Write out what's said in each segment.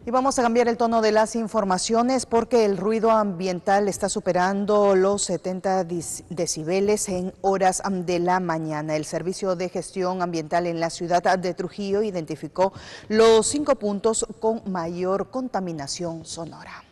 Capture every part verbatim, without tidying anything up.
Y vamos a cambiar el tono de las informaciones porque el ruido ambiental está superando los setenta decibeles en horas de la mañana. El Servicio de Gestión Ambiental en la ciudad de Trujillo identificó los cinco puntos con mayor contaminación sonora.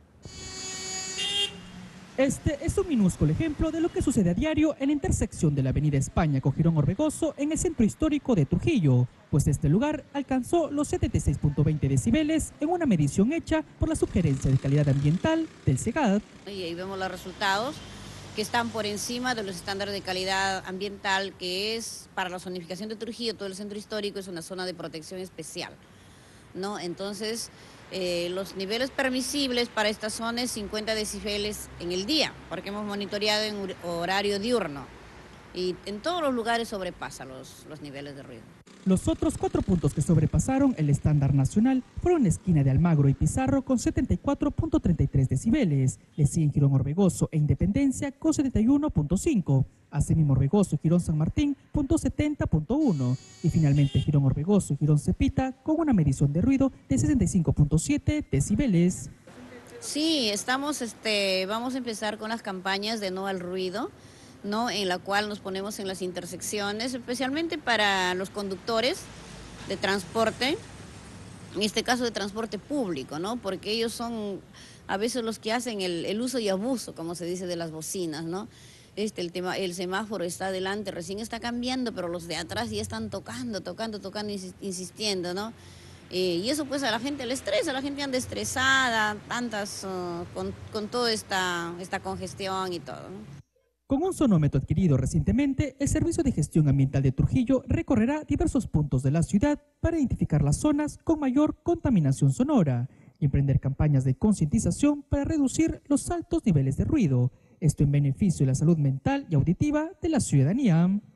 Este es un minúsculo ejemplo de lo que sucede a diario en la intersección de la avenida España con Girón Orbegoso en el centro histórico de Trujillo, pues este lugar alcanzó los setenta y seis punto veinte decibeles en una medición hecha por la Sugerencia de Calidad Ambiental del SEGAD. Y ahí vemos los resultados que están por encima de los estándares de calidad ambiental, que es para la zonificación de Trujillo. Todo el centro histórico es una zona de protección especial, ¿no? Entonces, eh, los niveles permisibles para esta zona es cincuenta decibeles en el día, porque hemos monitoreado en horario diurno y en todos los lugares sobrepasa los, los niveles de ruido. Los otros cuatro puntos que sobrepasaron el estándar nacional fueron la esquina de Almagro y Pizarro con setenta y cuatro punto treinta y tres decibeles, le siguen Girón Orbegoso e Independencia con setenta y uno punto cinco, asimismo Orbegoso y Girón San Martín punto setenta punto uno y finalmente Girón Orbegoso y Girón Cepita con una medición de ruido de sesenta y cinco punto siete decibeles. Sí, estamos, este, vamos a empezar con las campañas de no al ruido, ¿no? En la cual nos ponemos en las intersecciones, especialmente para los conductores de transporte, en este caso de transporte público, ¿no? Porque ellos son a veces los que hacen el, el uso y abuso, como se dice, de las bocinas, ¿no? Este, el, tema, el semáforo está adelante, recién está cambiando, pero los de atrás ya están tocando, tocando, tocando, insistiendo, ¿no? Eh, y eso pues a la gente le estresa, a la gente anda estresada, tantas, uh, con, con toda esta, esta congestión y todo, ¿no? Con un sonómetro adquirido recientemente, el Servicio de Gestión Ambiental de Trujillo recorrerá diversos puntos de la ciudad para identificar las zonas con mayor contaminación sonora y emprender campañas de concientización para reducir los altos niveles de ruido, esto en beneficio de la salud mental y auditiva de la ciudadanía.